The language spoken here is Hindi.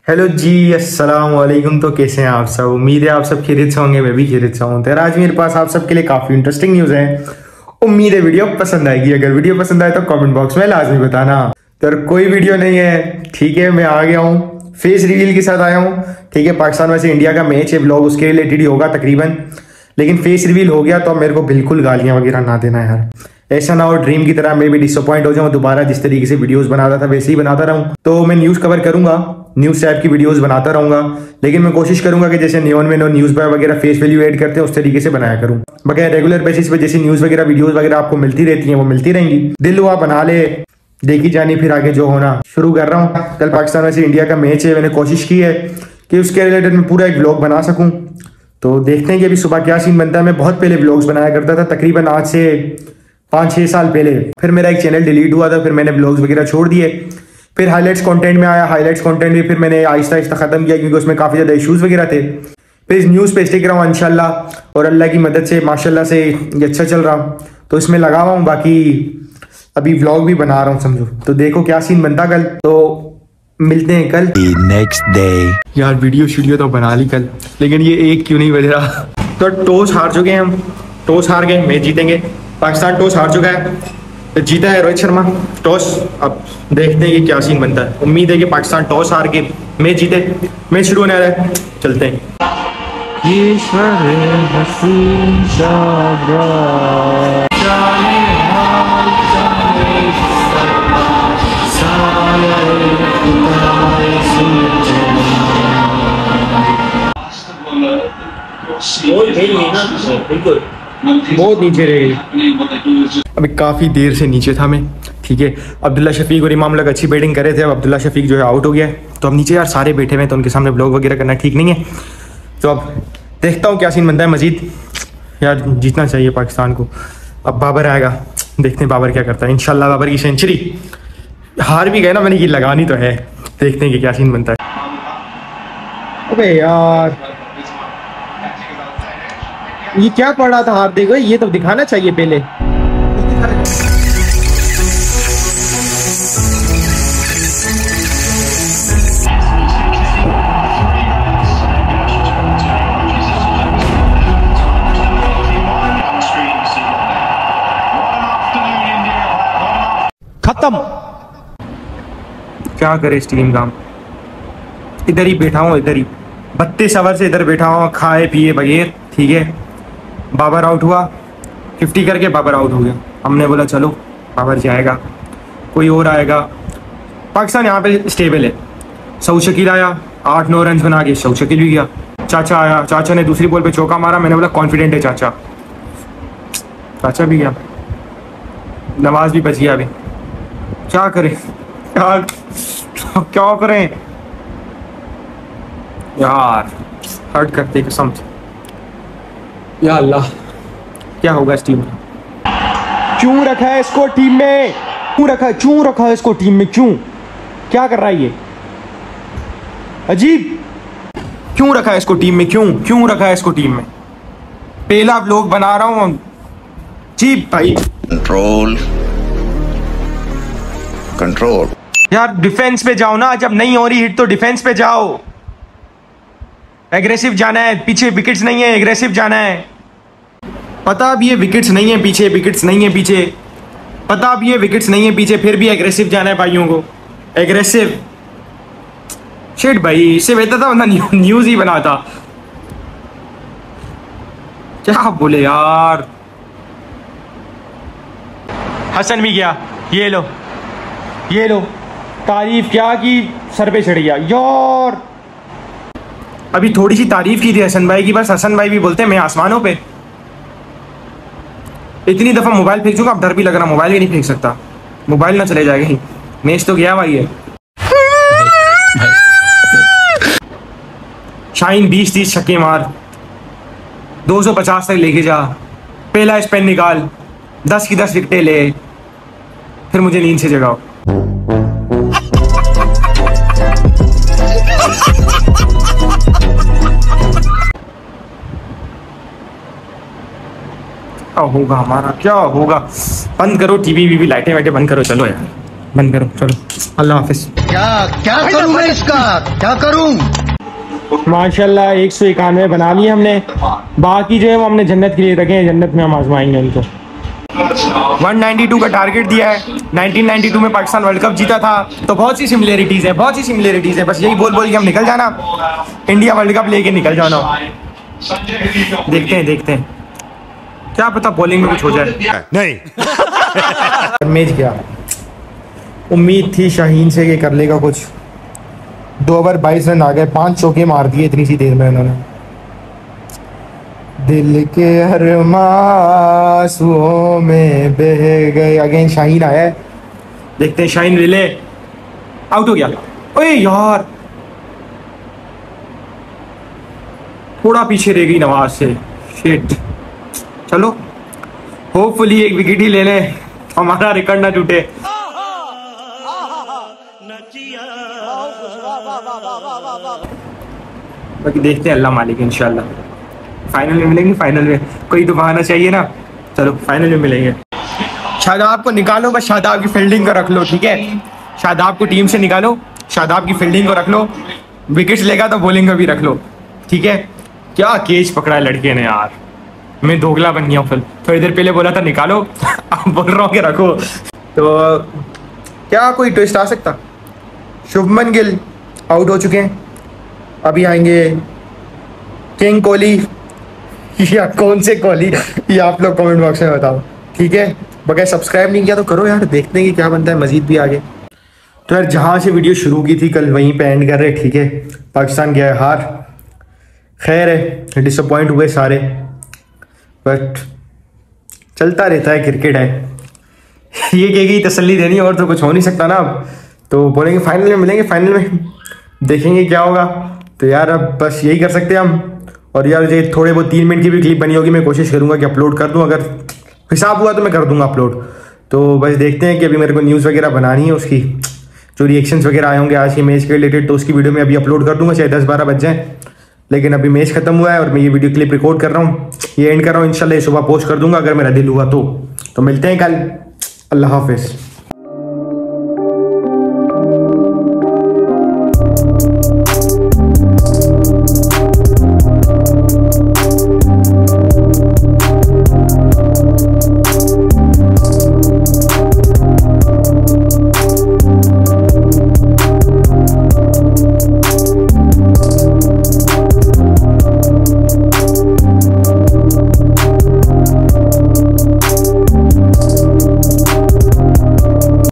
हेलो जी, अस्सलाम वालेकुम। तो कैसे हैं आप सब? उम्मीद है आप सब खैरियत से होंगे, मैं भी खैरियत से हूँ। तो आज मेरे पास आप सबके लिए काफ़ी इंटरेस्टिंग न्यूज़ है। उम्मीद है वीडियो पसंद आएगी। अगर वीडियो पसंद आए तो कमेंट बॉक्स में लाजमी बताना। तो कोई वीडियो नहीं है, ठीक है। मैं आ गया हूँ, फेस रिवील के साथ आया हूँ, ठीक है। पाकिस्तान में से इंडिया का मैच है, ब्लॉग उसके रिलेटेड ही होगा तकरीबन। लेकिन फेस रिवील हो गया तो अब मेरे को बिल्कुल गालियाँ वगैरह ना देना यार। ऐसा ना हो ड्रीम की तरह मैं भी डिसअपॉइंट हो जाऊं दोबारा। जिस तरीके से वीडियोस बनाता था वैसे ही बनाता रहूं। तो मैं न्यूज़ कवर करूंगा, न्यूज़ टाइप की वीडियोस बनाता रहूंगा। लेकिन मैं कोशिश करूंगा कि जैसे न्यून में न्यूज़ बॉय वगैरह फेस वैल्यू ऐड करते हैं उस तरीके से बनाया करूं। बगैर रेगुलर बेसिस पे जैसी न्यूज़ वगैरह वीडियोस वगैरह आपको मिलती रहती हैं वो मिलती रहेंगी। दिल हुआ बना ले, देखी जानी, फिर आगे जो होना। शुरू कर रहा हूँ। कल पाकिस्तान में से इंडिया का मैच है, मैंने कोशिश की है कि उसके रिलेटेड मैं पूरा एक व्लॉग बना सकूँ। तो देखते हैं कि अभी सुबह क्या सीन बनता है। मैं बहुत पहले व्लॉग्स बनाया करता था, तकरीबन आज से 5-6 साल पहले। फिर मेरा एक चैनल डिलीट हुआ था, फिर मैंने व्लॉग्स वगैरह छोड़ दिए। फिर हाईलाइट्स कंटेंट में आया, हाईलाइट्स कंटेंट भी फिर मैंने आहिस्ता आहिस्ता खत्म किया क्योंकि उसमें काफ़ी ज़्यादा इश्यूज़ वगैरह थे। फिर इस न्यूज़ पे स्टिक रहा हूँ इंशाल्लाह, और अल्लाह की मदद से माशाल्लाह से ये अच्छा चल रहा हूँ। तो इसमें लगा हुआ हूँ। बाकी अभी व्लॉग भी बना रहा हूँ समझो। तो देखो क्या सीन बनता कल। तो मिलते हैं कल नेक्स्ट डे। यार वीडियो तो बना ली कल, लेकिन ये एक क्यों नहीं बज रहा। तो टॉस हार चुके हैं हम, टॉस हार गए, मैच जीतेंगे। पाकिस्तान टॉस हार चुका है, जीता है रोहित शर्मा टॉस। अब देखते हैं कि क्या सीन बनता है। उम्मीद है कि पाकिस्तान टॉस हार के मैच जीते। मैच शुरू होने वाला है, चलते हैं। बिल्कुल बहुत नीचे रहे। अभी काफ़ी देर से नीचे था मैं, ठीक है। अब्दुल्ला शफीक और इमाम लोग अच्छी बैटिंग कर रहे थे। अब अब्दुल्ला शफीक जो है आउट हो गया है, तो अब नीचे यार सारे बैठे हुए हैं, तो उनके सामने ब्लॉग वगैरह करना ठीक नहीं है। तो अब देखता हूँ क्या सीन बनता है। मजीद यार जीतना चाहिए पाकिस्तान को। अब बाबर आएगा, देखते हैं बाबर क्या करता है। इंशाल्लाह बाबर की सेंचुरी। हार भी गए ना, मैंने ये लगानी तो है। देखते हैं कि क्या सीन बनता है। अबे यार ये क्या पढ़ा था हार देखो, ये तो दिखाना चाहिए पहले। खत्म। क्या करे इस टीम का। इधर ही बैठा हूँ, इधर ही 32 ओवर से इधर बैठा हूँ खाए पिए बगैर, ठीक है। बाबर आउट हुआ, 50 करके बाबर आउट हो गया। हमने बोला चलो बाबर जाएगा, कोई और आएगा। पाकिस्तान यहाँ पे स्टेबल है। सऊद शकील आया, 8-9 रन बना के सऊद शकील भी गया। चाचा आया, चाचा ने दूसरी बॉल पे चौका मारा। मैंने बोला कॉन्फिडेंट है चाचा, चाचा भी गया। नवाज भी बच गया। अभी क्या करें यार, क्या करें यार, हर्ट करते कसम से। या अल्लाह क्या होगा इस टीम में। क्यों रखा है इसको टीम में, क्यों रखा है इसको टीम में, क्यों, क्या कर रहा है ये, अजीब। क्यों रखा है इसको टीम में, क्यों रखा है इसको टीम में। पहला व्लॉग बना रहा हूँ जी भाई। कंट्रोल यार, डिफेंस पे जाओ ना। जब नहीं हो रही हिट तो डिफेंस पे जाओ। एग्रेसिव जाना है, पीछे विकेट्स नहीं है, एग्रेसिव जाना है। पता भी ये विकेट्स नहीं है पीछे, विकेट्स नहीं है पीछे, पता भी ये विकेट्स नहीं है पीछे, फिर भी एग्रेसिव जाना है भाइयों को। एग्रेसिव शिट भाई, इससे बेहतर था वरना न्यूज़ ही बनाता। क्या बोले यार। हसन भी गया, ये लो तारीफ क्या की, सर पे चढ़ गया यार। अभी थोड़ी सी तारीफ की थी हसन भाई की, बस हसन भाई भी बोलते हैं मैं आसमानों पे। इतनी दफा मोबाइल फेंक चुका, अब डर भी लग रहा मोबाइल भी नहीं फेंक सकता, मोबाइल ना चले जाएगा ही। मैच तो गया भाई है। शाहीन 20-30 छक्के मार, 250 तक लेके जा, पहला स्पेन निकाल, 10 की 10 विकेटें ले, फिर मुझे नींद से जगाओ। क्या होगा हमारा, क्या होगा। बंद करो टीवी वीवी, लाइटें वाइटें बंद करो, चलो यार। बंद करो, चलो अल्लाह हाफिज। क्या करूं मैं इसका, क्या करूं? माशाल्लाह 191 बना लिए हमने, बाकी जो है वो हमने जन्नत के लिए रखे हैं, जन्नत में हम आजमाएंगे उनको। 192 का टारगेट दिया है। 1992 में पाकिस्तान वर्ल्ड कप जीता था, तो बहुत सी सिमिलरिटीज़ है, बहुत सी सिमिलरिटीज़ है। बस यही बोल बोल के हम निकल जाना, इंडिया वर्ल्ड कप लेके निकल जाना। देखते हैं क्या पता बॉलिंग में कुछ हो जाए। नहीं मैच क्या उम्मीद थी शाहीन से कि कर लेगा कुछ। 2 ओवर 22 रन आ गए, 5 चौके मार दिए इतनी सी देर में उन्होंने। दिल के हर मासूओं में बह गए। अगेन शाहीन आया है, देखते हैं शाहीन रिले आउट हो गया। ओए यार थोड़ा पीछे रह गई नवाज से, शिट। चलो होपफुली एक विकेट ही ले लें, हमारा रिकॉर्ड ना टूटे। बाकी देखते हैं, अल्लाह मालिक, इंशाल्लाह फाइनल में मिलेंगे। फाइनल में कोई तो बहाना चाहिए ना, चलो फाइनल में मिलेंगे। शादाब को निकालो, बस शादाब की फील्डिंग को रख लो, ठीक है। शादाब को टीम से निकालो, शादाब की फील्डिंग को रख लो, विकेट्स लेगा तो बॉलिंग को भी रख लो, ठीक है। क्या केच पकड़ा है लड़के ने यार, मैं दोगला बन गया हूँ। फिर थोड़ी देर पहले बोला था निकालो, अब बोल रहा हूँ कि रखो। तो क्या कोई ट्विस्ट आ सकता? शुभमन गिल आउट हो चुके हैं, अभी आएंगे किंग कोहली या कौन से कोहली, ये आप लोग कमेंट बॉक्स में बताओ, ठीक है। बगैर सब्सक्राइब नहीं किया तो करो यार, देखते हैं कि क्या बनता है मजीद भी आगे। तो यार जहाँ से वीडियो शुरू की थी कल वहीं पे एंड कर रहे, ठीक है। पाकिस्तान गया है हार, खैर है, डिसअपॉइंट हुए सारे, बट चलता रहता है, क्रिकेट है। ये कहेगी तसल्ली देनी और तो कुछ हो नहीं सकता ना। अब तो बोलेंगे फाइनल में मिलेंगे, फाइनल में देखेंगे क्या होगा। तो यार अब बस यही कर सकते हैं हम। और यार ये थोड़े बहुत 3 मिनट की भी क्लिप बनी होगी, मैं कोशिश करूंगा कि अपलोड कर दूं, अगर हिसाब हुआ तो मैं कर दूंगा अपलोड। तो बस देखते हैं कि अभी मेरे को न्यूज़ वगैरह बनानी है, उसकी जो रिएक्शंस वगैरह आए होंगे आज के मैच के रिलेटेड, तो उसकी वीडियो में अभी अपलोड कर दूंगा, चाहे 10-12 बज जाए। लेकिन अभी मैच खत्म हुआ है और मैं ये वीडियो क्लिप रिकॉर्ड कर रहा हूँ, ये एंड कर रहा हूँ। इंशाल्लाह सुबह पोस्ट कर दूंगा अगर मेरा दिल हुआ तो मिलते हैं कल। अल्लाह हाफिज़।